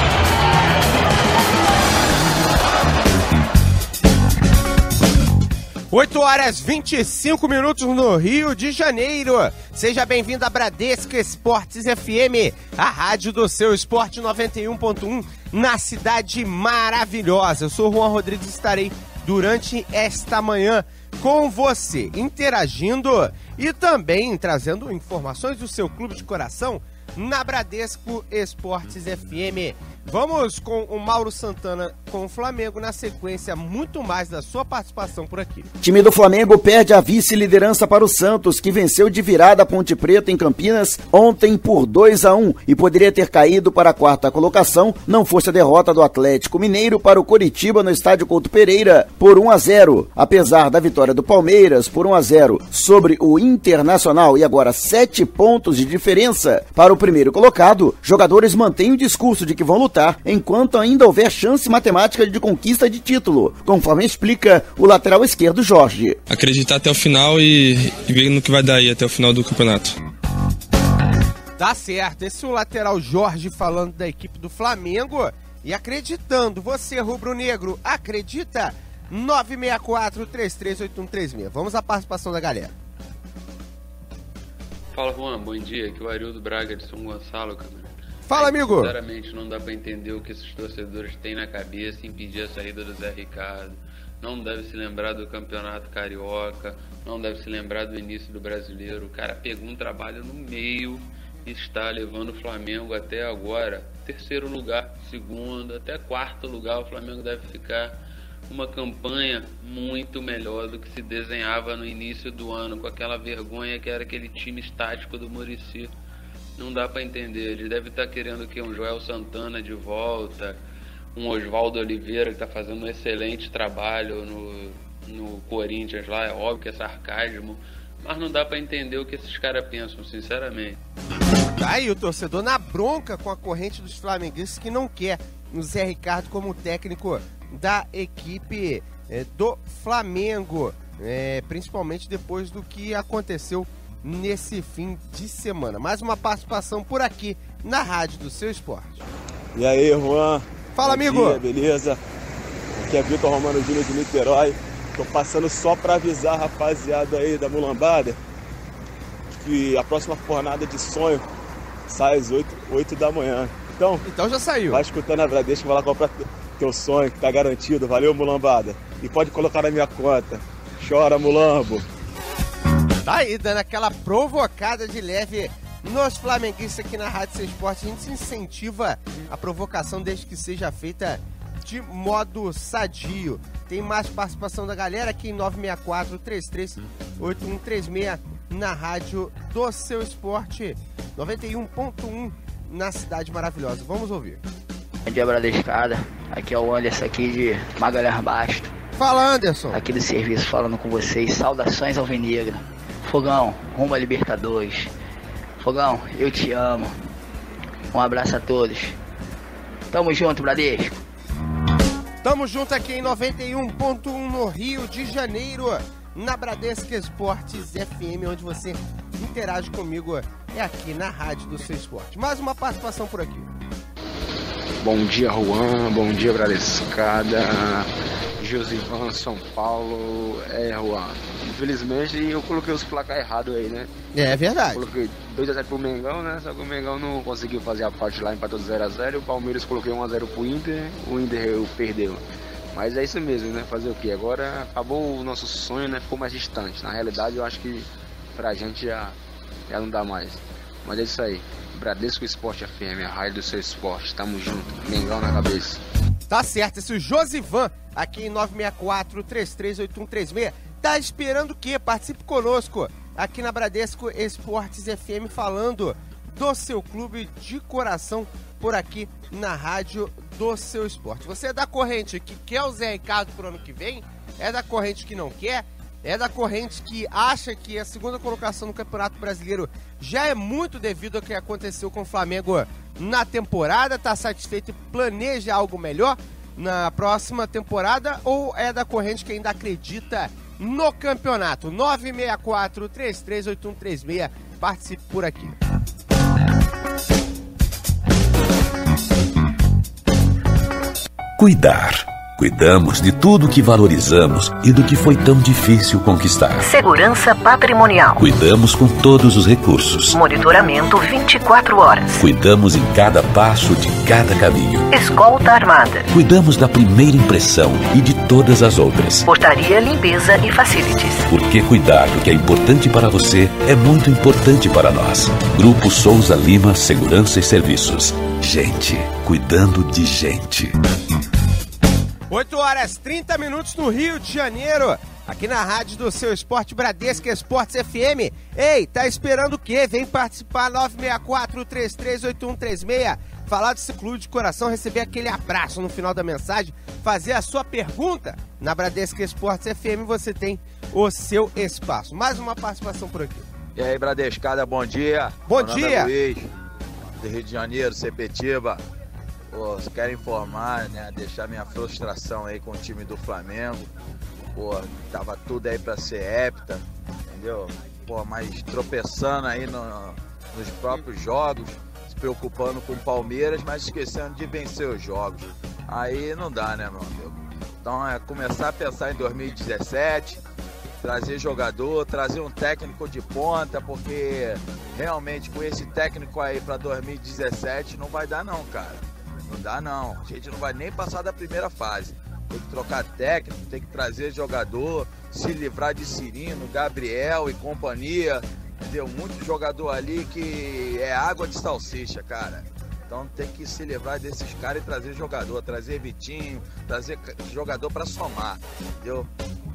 oito horas e vinte e cinco minutos no Rio de Janeiro. Seja bem-vindo à Bradesco Esportes F M, a rádio do seu esporte noventa e um ponto um, na cidade maravilhosa. Eu sou o Juan Rodrigues e estarei durante esta manhã com você, interagindo e também trazendo informações do seu clube de coração na Bradesco Esportes F M. Vamos com o Mauro Santana com o Flamengo, na sequência, muito mais da sua participação por aqui. Time do Flamengo perde a vice-liderança para o Santos, que venceu de virada a Ponte Preta em Campinas ontem por dois a um e poderia ter caído para a quarta colocação, não fosse a derrota do Atlético Mineiro para o Coritiba no estádio Couto Pereira por um a zero. Apesar da vitória do Palmeiras por um a zero sobre o Internacional e agora sete pontos de diferença para o primeiro colocado, jogadores mantêm o discurso de que vão lutar enquanto ainda houver chance matemática de conquista de título, conforme explica o lateral esquerdo Jorge. Acreditar até o final e, e ver no que vai dar aí até o final do campeonato. Tá certo, esse é o lateral Jorge falando da equipe do Flamengo e acreditando. Você, rubro-negro, acredita? nove seis quatro, três três oito um três seis. Vamos à participação da galera. Fala, Juan, bom dia, aqui é o Arildo Braga de São Gonçalo, cara. Fala, amigo! Sinceramente, não dá pra entender o que esses torcedores têm na cabeça em impedir a saída do Zé Ricardo. Não deve se lembrar do Campeonato Carioca, não deve se lembrar do início do Brasileiro. O cara pegou um trabalho no meio e está levando o Flamengo até agora. Terceiro lugar, segundo, até quarto lugar o Flamengo deve ficar. Uma campanha muito melhor do que se desenhava no início do ano, com aquela vergonha que era aquele time estático do Muricy. Não dá pra entender, ele deve estar querendo que um Joel Santana de volta, um Oswaldo Oliveira que tá fazendo um excelente trabalho no, no Corinthians lá, é óbvio que é sarcasmo, mas não dá pra entender o que esses caras pensam, sinceramente. Tá aí o torcedor na bronca com a corrente dos flamenguistas que não quer o Zé Ricardo como técnico da equipe é, do Flamengo, é, principalmente depois do que aconteceu nesse fim de semana. Mais uma participação por aqui na rádio do seu esporte. E aí, Juan? Fala, Bom amigo! Dia, beleza? Aqui é Vitor Romano Júnior de Niterói. Tô passando só pra avisar a rapaziada aí da Mulambada que a próxima jornada de sonho sai às oito da manhã. Então, então já saiu. Vai escutando a Bradesco, vai lá comprar teu sonho que tá garantido. Valeu, Mulambada. E pode colocar na minha conta. Chora, Mulambo. Tá aí, dando aquela provocada de leve nos flamenguistas aqui na Rádio Seu Esporte. A gente se incentiva a provocação desde que seja feita de modo sadio. Tem mais participação da galera aqui em nove seis quatro, três três oito um três seis na Rádio do Seu Esporte noventa e um ponto um na Cidade Maravilhosa. Vamos ouvir. Bom dia, Bradescada. Aqui é o Anderson aqui de Magalhães Basto. Fala, Anderson. Aqui do serviço falando com vocês. Saudações alvinegras. Fogão, rumo a Libertadores. Fogão, eu te amo. Um abraço a todos. Tamo junto, Bradesco. Tamo junto aqui em noventa e um ponto um no Rio de Janeiro, na Bradesco Esportes F M, onde você interage comigo, é aqui na rádio do seu esporte. Mais uma participação por aqui. Bom dia, Juan. Bom dia, Bradescada. Josivan, São Paulo. É, Juan. Infelizmente eu coloquei os placas errados aí, né? É verdade. Coloquei dois a zero pro Mengão, né? Só que o Mengão não conseguiu fazer a parte lá, empatou zero a zero. O Palmeiras coloquei um a zero pro Inter, o Inter perdeu. Mas é isso mesmo, né? Fazer o quê? Agora acabou o nosso sonho, né? Ficou mais distante. Na realidade eu acho que pra gente já, já não dá mais. Mas é isso aí. Bradesco Esporte F M, a rádio do seu esporte. Tamo junto. Mengão na cabeça. Tá certo, esse é o Josivan, aqui em nove seis quatro, três três oito um três seis. Tá esperando o quê? Participe conosco. aqui na Bradesco Esportes F M, falando do seu clube de coração por aqui na rádio do seu esporte. Você é da corrente que quer o Zé Ricardo pro ano que vem? É da corrente que não quer? É da corrente que acha que a segunda colocação no Campeonato Brasileiro já é muito devido ao que aconteceu com o Flamengo na temporada? Tá satisfeito e planeja algo melhor na próxima temporada? Ou é da corrente que ainda acredita no campeonato? nove seis quatro, três três oito um três seis, participe por aqui. Cuidar. Cuidamos de tudo que valorizamos e do que foi tão difícil conquistar. Segurança patrimonial. Cuidamos com todos os recursos. Monitoramento vinte e quatro horas. Cuidamos em cada passo de cada caminho. Escolta armada. Cuidamos da primeira impressão e de todas as outras. Portaria, limpeza e facilities. Porque cuidar do que é importante para você é muito importante para nós. Grupo Souza Lima Segurança e Serviços. Gente cuidando de gente. oito horas e trinta minutos no Rio de Janeiro, aqui na rádio do seu esporte Bradesco Esportes F M. Ei, tá esperando o quê? Vem participar, nove seis quatro, três três oito um três seis, falar do seu clube de coração, receber aquele abraço no final da mensagem, fazer a sua pergunta. Na Bradesco Esportes F M você tem o seu espaço. Mais uma participação por aqui. E aí, Bradescada, bom dia. Bom Meu dia. nome é Luiz, do Rio de Janeiro, Sepetiba. Pô, quero informar, né, deixar minha frustração aí com o time do Flamengo. Pô, tava tudo aí pra ser hepta, entendeu? Pô, mas tropeçando aí no, nos próprios jogos, se preocupando com o Palmeiras, mas esquecendo de vencer os jogos. Aí não dá, né, meu amigo? Então é começar a pensar em dois mil e dezessete, trazer jogador, trazer um técnico de ponta, porque realmente com esse técnico aí pra dois mil e dezessete não vai dar não, cara. Não dá não, a gente não vai nem passar da primeira fase. Tem que trocar técnico, tem que trazer jogador, se livrar de Cirino, Gabriel e companhia, entendeu? Muito jogador ali que é água de salsicha, cara. Então tem que se livrar desses caras e trazer jogador, trazer Vitinho, trazer jogador pra somar, entendeu?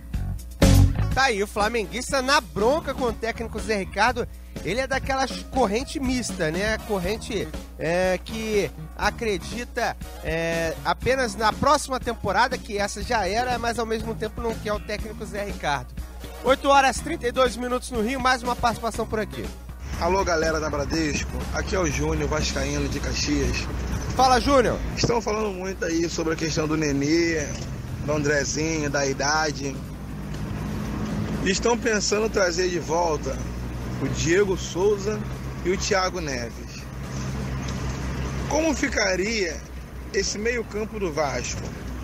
Tá aí, o flamenguista na bronca com o técnico Zé Ricardo. Ele é daquelas corrente mista, né? Corrente é, que acredita é, apenas na próxima temporada, que essa já era, mas ao mesmo tempo não quer o técnico Zé Ricardo. oito horas e trinta e dois minutos no Rio, mais uma participação por aqui. Alô, galera da Bradesco, aqui é o Júnior Vascaíno de Caxias. Fala, Júnior. Estão falando muito aí sobre a questão do Nenê, do Andrezinho, da idade. Estão pensando em trazer de volta o Diego Souza e o Thiago Neves. Como ficaria esse meio campo do Vasco?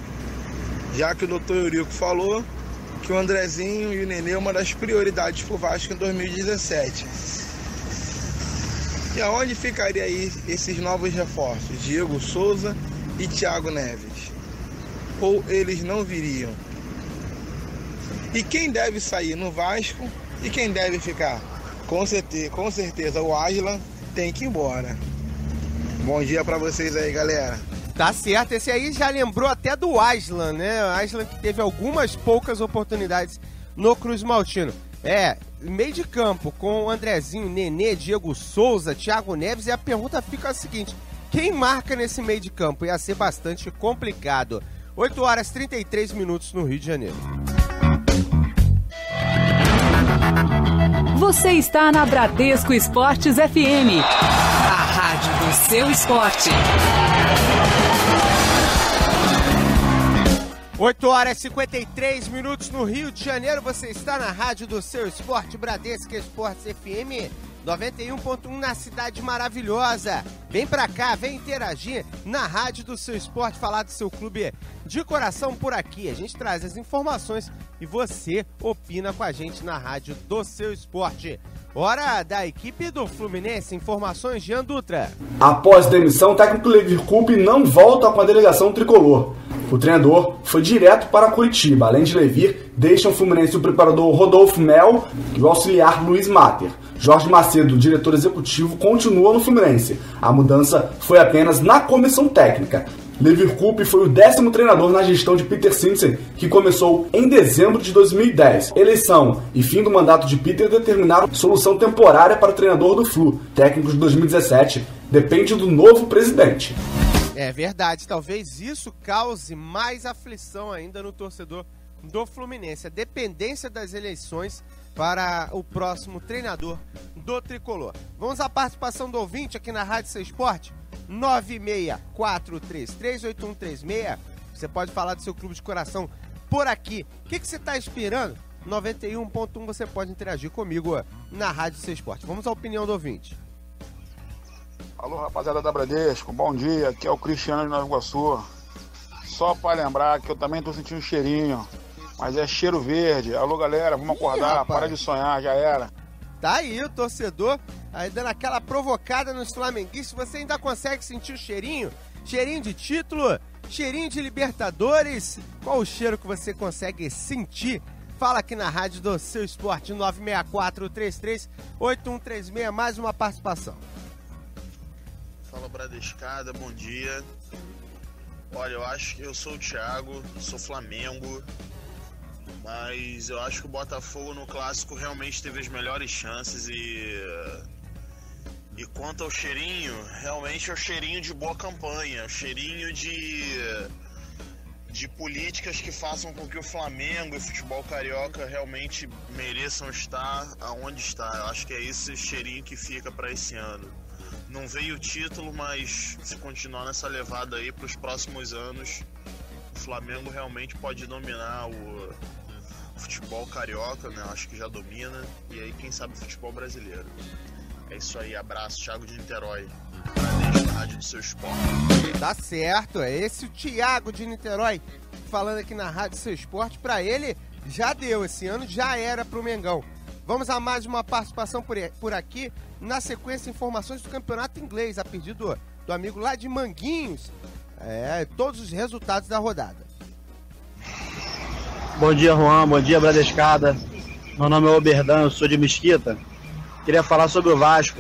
Já que o doutor Eurico falou que o Andrezinho e o Nenê é uma das prioridades para o Vasco em dois mil e dezessete. E aonde ficaria aí esses novos reforços, Diego Souza e Thiago Neves? Ou eles não viriam? E quem deve sair no Vasco e quem deve ficar? Com certeza, com certeza o Aslan tem que ir embora. Bom dia pra vocês aí, galera. Tá certo, esse aí já lembrou até do Aslan, né? O Aslan que teve algumas poucas oportunidades no Cruz Maltino. É, meio de campo com o Andrezinho, Nenê, Diego Souza, Thiago Neves, e a pergunta fica a seguinte: quem marca nesse meio de campo? Ia ser bastante complicado. oito horas e trinta e três minutos no Rio de Janeiro. Você está na Bradesco Esportes F M, a rádio do seu esporte. oito horas e cinquenta e três minutos no Rio de Janeiro. Você está na rádio do seu esporte, Bradesco Esportes F M noventa e um ponto um, na cidade maravilhosa. Vem pra cá, vem interagir na rádio do seu esporte, falar do seu clube de coração por aqui. A gente traz as informações e você opina com a gente na rádio do seu esporte. Hora da equipe do Fluminense. Informações, Jean Dutra. Após demissão, o técnico Levi Coupe não volta com a delegação tricolor. O treinador foi direto para Curitiba. Além de Levi, deixam o Fluminense o preparador Rodolfo Mel e o auxiliar Luiz Mater. Jorge Macedo, diretor executivo, continua no Fluminense. A mudança foi apenas na comissão técnica. Lever Coupe foi o décimo treinador na gestão de Peter Simpson, que começou em dezembro de dois mil e dez. Eleição e fim do mandato de Peter determinaram solução temporária para o treinador do Flu, técnico de dois mil e dezessete. Depende do novo presidente. É verdade, talvez isso cause mais aflição ainda no torcedor do Fluminense. A dependência das eleições para o próximo treinador do Tricolor. Vamos à participação do ouvinte aqui na Rádio Seu Esporte, nove seis quatro três três oito um três seis. Você pode falar do seu clube de coração por aqui. O que, que você está esperando? noventa e um ponto um, você pode interagir comigo na Rádio Seu Esporte. Vamos à opinião do ouvinte. Alô, rapaziada da Bradesco, bom dia, aqui é o Cristiano de Nova Iguaçu. Só para lembrar que eu também tô sentindo um cheirinho, mas é cheiro verde. Alô, galera, vamos acordar, Ih, para de sonhar, já era. Tá aí o torcedor, aí dando aquela provocada nos flamenguistas. Você ainda consegue sentir o cheirinho? Cheirinho de título? Cheirinho de Libertadores? Qual o cheiro que você consegue sentir? Fala aqui na Rádio do Seu Esporte, nove seis quatro três três oito um três seis, mais uma participação. Fala, Bradescada, bom dia. Olha, eu acho que eu sou o Thiago, sou Flamengo, mas eu acho que o Botafogo no Clássico realmente teve as melhores chances e... E quanto ao cheirinho, realmente é o cheirinho de boa campanha, o cheirinho de... de políticas que façam com que o Flamengo e o futebol carioca realmente mereçam estar aonde está. Eu acho que é esse cheirinho que fica para esse ano. Não veio o título, mas se continuar nessa levada aí para os próximos anos, o Flamengo realmente pode dominar o futebol carioca, né? Acho que já domina. E aí, quem sabe, o futebol brasileiro. É isso aí, abraço, Thiago de Niterói, Bradesco, na Rádio do Seu Esporte. Tá certo, é esse o Thiago de Niterói falando aqui na Rádio do Seu Esporte. Pra ele, já deu, esse ano já era pro Mengão. Vamos a mais uma participação por, por aqui. Na sequência, informações do campeonato inglês, a pedido do amigo lá de Manguinhos. É, todos os resultados da rodada. Bom dia, Juan. Bom dia, Bradescada. Meu nome é Oberdan, eu sou de Mesquita. Queria falar sobre o Vasco.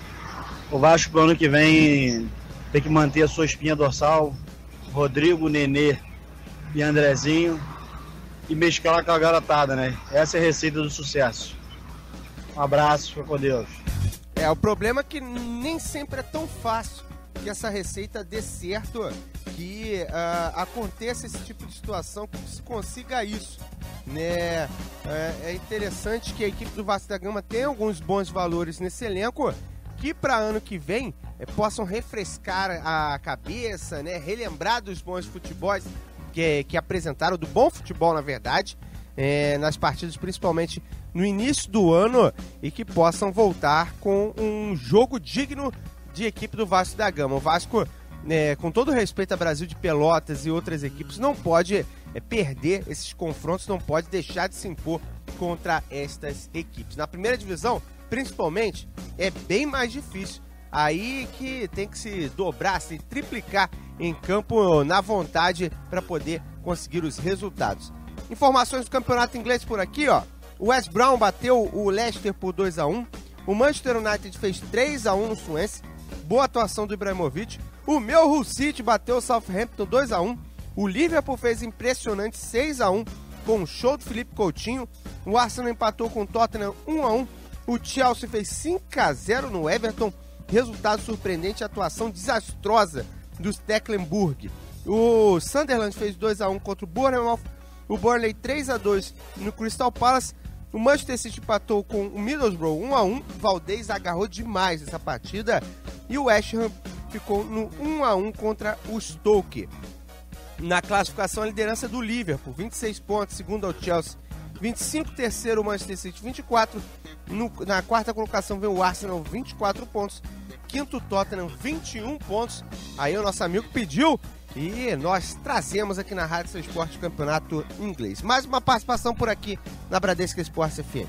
O Vasco, pro ano que vem, tem que manter a sua espinha dorsal. Rodrigo, Nenê e Andrezinho. E mesclar com a garotada, né? Essa é a receita do sucesso. Um abraço, fica com Deus. É, o problema é que nem sempre é tão fácil que essa receita dê certo, que uh, aconteça esse tipo de situação, que se consiga isso, né? É, é interessante que a equipe do Vasco da Gama tenha alguns bons valores nesse elenco, que para ano que vem é, possam refrescar a cabeça, né? Relembrar dos bons futebols que, que apresentaram, do bom futebol, na verdade, é, nas partidas, principalmente no início do ano, e que possam voltar com um jogo digno de equipe do Vasco da Gama. O Vasco, é, com todo respeito a Brasil de Pelotas e outras equipes, não pode é, perder esses confrontos, não pode deixar de se impor contra estas equipes. Na primeira divisão, principalmente, é bem mais difícil. Aí que tem que se dobrar, se triplicar em campo na vontade para poder conseguir os resultados. Informações do campeonato inglês por aqui, ó. O West Brom bateu o Leicester por dois a um. O Manchester United fez três a um no Swansea. Boa atuação do Ibrahimovic. O meu Hull City bateu o Southampton dois a um. O Liverpool fez impressionante seis a um com o show do Felipe Coutinho. O Arsenal empatou com o Tottenham um a um. O Chelsea fez cinco a zero no Everton. Resultado surpreendente, atuação desastrosa dos Tecklenburg. O Sunderland fez dois a um contra o Bournemouth. O Burnley três a dois no Crystal Palace. O Manchester City empatou com o Middlesbrough um a um. Valdez agarrou demais essa partida. E o West Ham ficou no um a um contra o Stoke. Na classificação, a liderança do Liverpool, vinte e seis pontos, segundo ao Chelsea. vinte e cinco, terceiro o Manchester City, vinte e quatro. No, na quarta colocação vem o Arsenal, vinte e quatro pontos. Quinto, o Tottenham, vinte e um pontos. Aí o nosso amigo pediu e nós trazemos aqui na Rádio Seu Esporte o campeonato inglês. Mais uma participação por aqui na Bradesco Esporte F M.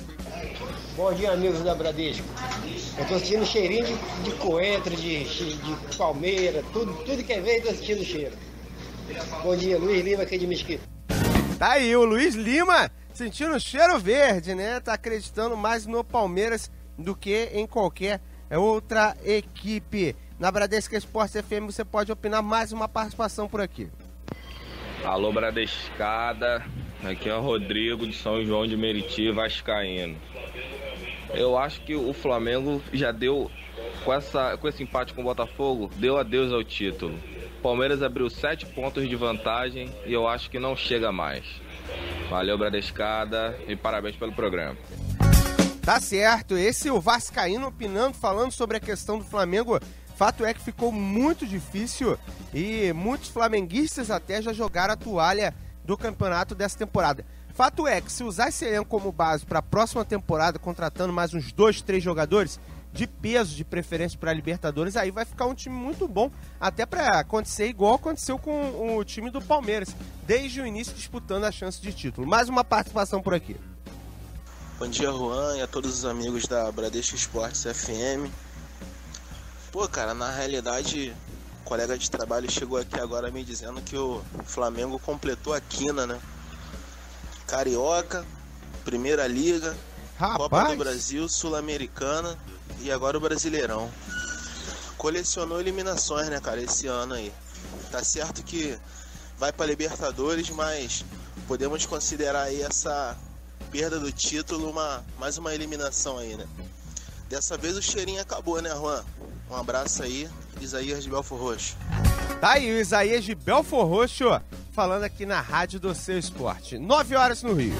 Bom dia, amigos da Bradesco. Eu tô sentindo cheirinho de, de coentro, de, de palmeira, tudo, tudo que é veio, tô sentindo cheiro. Bom dia, Luiz Lima aqui de Mesquita. Tá aí, o Luiz Lima sentindo cheiro verde, né? Tá acreditando mais no Palmeiras do que em qualquer outra equipe. Na Bradesco Esportes F M você pode opinar, mais uma participação por aqui. Alô, Bradescada, aqui é o Rodrigo de São João de Meriti, vascaíno. Eu acho que o Flamengo já deu, com, essa, com esse empate com o Botafogo, deu adeus ao título. O Palmeiras abriu sete pontos de vantagem e eu acho que não chega mais. Valeu, Bradescada, e parabéns pelo programa. Tá certo, esse é o vascaíno opinando, falando sobre a questão do Flamengo. Fato é que ficou muito difícil e muitos flamenguistas até já jogaram a toalha do campeonato dessa temporada. Fato é que se usar esse elenco como base para a próxima temporada, contratando mais uns dois, três jogadores de peso, de preferência para a Libertadores, aí vai ficar um time muito bom, até para acontecer igual aconteceu com o time do Palmeiras, desde o início disputando a chance de título. Mais uma participação por aqui. Bom dia, Juan, e a todos os amigos da Bradesco Esportes F M. Pô, cara, na realidade, o colega de trabalho chegou aqui agora me dizendo que o Flamengo completou a quina, né? Carioca, Primeira Liga, Rapaz. Copa do Brasil, Sul-Americana e agora o Brasileirão. Colecionou eliminações, né, cara, esse ano aí. Tá certo que vai pra Libertadores, mas podemos considerar aí essa perda do título uma, mais uma eliminação aí, né? Dessa vez o cheirinho acabou, né, Juan? Um abraço aí, Isaías de Belfor Roxo. Tá aí o Isaías de Belfor Roxo, falando aqui na Rádio do Seu Esporte. Nove horas no Rio.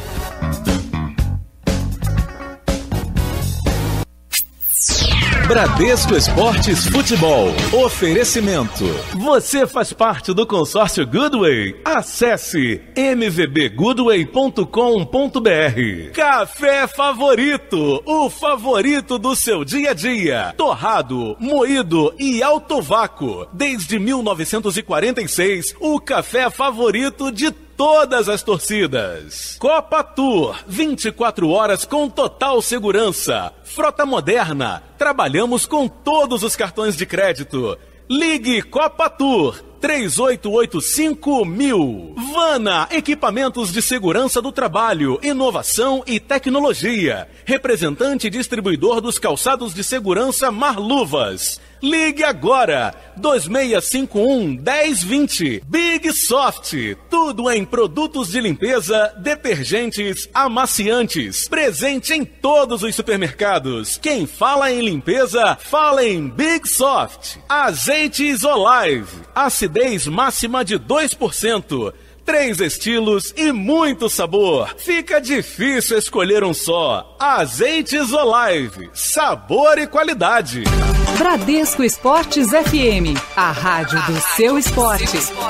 Bradesco Esportes Futebol. Oferecimento. Você faz parte do consórcio Goodway? Acesse m v b goodway ponto com ponto b r. Café Favorito. O favorito do seu dia a dia. Torrado, moído e alto vácuo. Desde mil novecentos e quarenta e seis, o café favorito de todas as torcidas. Copa Tour, vinte e quatro horas com total segurança. Frota moderna, trabalhamos com todos os cartões de crédito. Ligue Copa Tour, três oito oito cinco mil. Vana, equipamentos de segurança do trabalho, inovação e tecnologia. Representante e distribuidor dos calçados de segurança Marluvas. Ligue agora, dois seis cinco um, um zero dois zero. Big Soft, tudo em produtos de limpeza, detergentes, amaciantes. Presente em todos os supermercados. Quem fala em limpeza, fala em Big Soft. Azeites Olive, acidez máxima de dois por cento. Três estilos e muito sabor. Fica difícil escolher um só. Azeites Olive, sabor e qualidade. Bradesco Esportes F M, a rádio do seu esporte.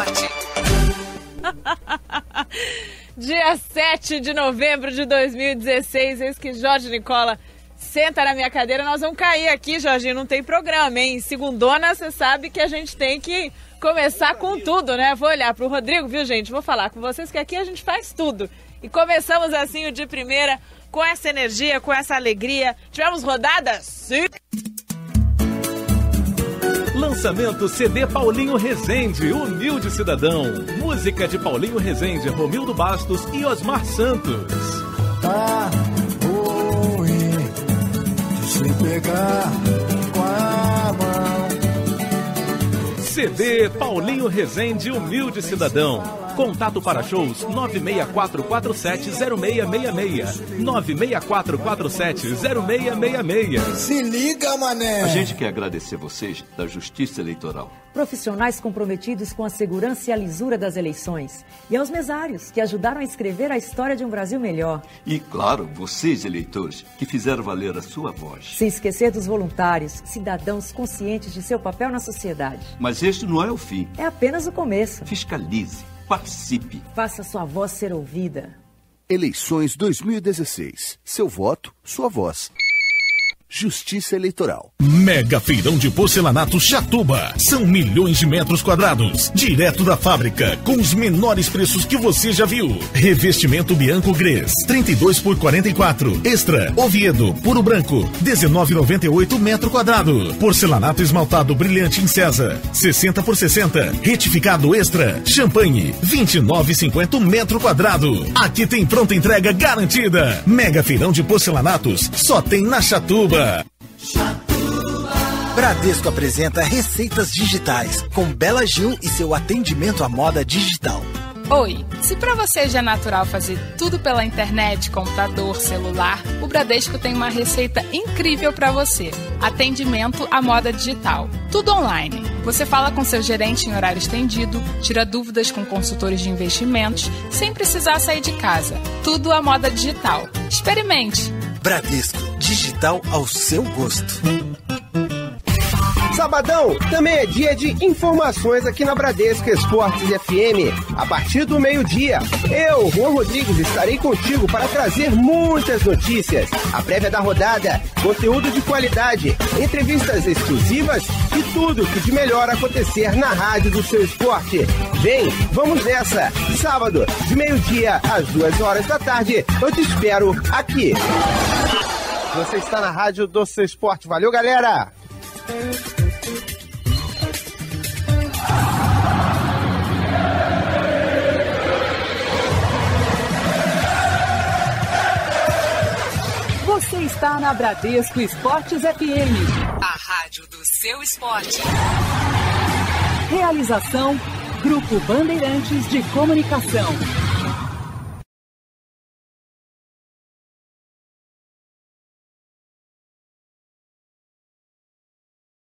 Dia sete de novembro de dois mil e dezesseis, eis que Jorge Nicola senta na minha cadeira. Nós vamos cair aqui, Jorginho, não tem programa, hein? Segundona, você sabe que a gente tem que começar com tudo, né? Vou olhar pro Rodrigo, viu, gente? Vou falar com vocês que aqui a gente faz tudo. E começamos assim o de primeira, com essa energia, com essa alegria. Tivemos rodada? Sim! Lançamento C D Paulinho Rezende, Humilde Cidadão. Música de Paulinho Rezende, Romildo Bastos e Osmar Santos. Tá ruim de se pegar com a mão. C D Paulinho Rezende, Humilde Cidadão. Contato para shows nove seis quatro quatro sete zero seis seis seis. nove seis quatro quatro sete zero seis seis seis. Se liga, mané! A gente quer agradecer vocês da Justiça Eleitoral. Profissionais comprometidos com a segurança e a lisura das eleições. E aos mesários, que ajudaram a escrever a história de um Brasil melhor. E, claro, vocês, eleitores, que fizeram valer a sua voz. Sem esquecer dos voluntários, cidadãos conscientes de seu papel na sociedade. Mas este não é o fim. É apenas o começo. Fiscalize, participe. Faça sua voz ser ouvida. Eleições dois mil e dezesseis. Seu voto, sua voz. Justiça Eleitoral. Mega Feirão de Porcelanato Chatuba. São milhões de metros quadrados, direto da fábrica, com os menores preços que você já viu. Revestimento Bianco Gres, trinta e dois por quarenta e quatro. Extra, Oviedo, puro branco, dezenove e noventa e oito metro quadrado. Porcelanato esmaltado brilhante em César, sessenta por sessenta. Retificado Extra, Champanhe, vinte e nove e cinquenta metro quadrado. Aqui tem pronta entrega garantida. Mega Feirão de Porcelanatos, só tem na Chatuba. Chatuba. Bradesco apresenta Receitas Digitais, com Bela Gil e seu atendimento à moda digital. Oi, se para você já é natural fazer tudo pela internet, computador, celular, o Bradesco tem uma receita incrível para você. Atendimento à moda digital. Tudo online. Você fala com seu gerente em horário estendido, tira dúvidas com consultores de investimentos, sem precisar sair de casa. Tudo à moda digital. Experimente. Bradesco. Digital ao seu gosto. Sabadão também é dia de informações aqui na Bradesco Esportes F M. A partir do meio-dia, eu, Juan Rodrigues, estarei contigo para trazer muitas notícias. A prévia da rodada, conteúdo de qualidade, entrevistas exclusivas e tudo que de melhor acontecer na rádio do seu esporte. Vem, vamos nessa! Sábado, de meio-dia às duas horas da tarde, eu te espero aqui. Você está na rádio do seu esporte. Valeu, galera! Você está na Bradesco Esportes F M, a rádio do seu esporte. Realização: Grupo Bandeirantes de Comunicação.